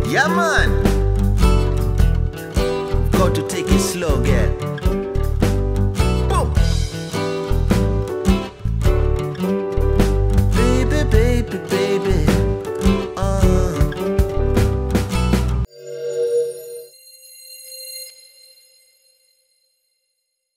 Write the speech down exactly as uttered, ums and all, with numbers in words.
Yeah, man. Got to take it slow, girl.